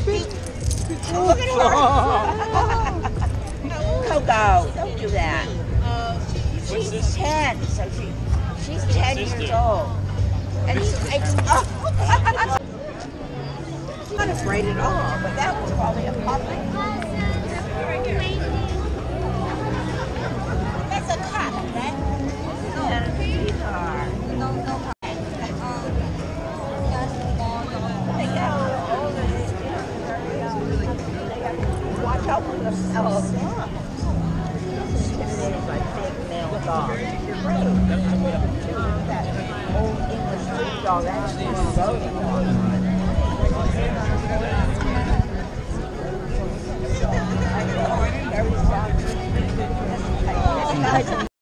Look at her. Coco, don't do that. She's 10, so she's 10 years old. And it's not afraid at all, but that was probably a puppy. That's a cat, right? No, these are. No. Watch out for themselves. Intimidated by big male dogs. You're right. That old English street dog actually is a rodent dog.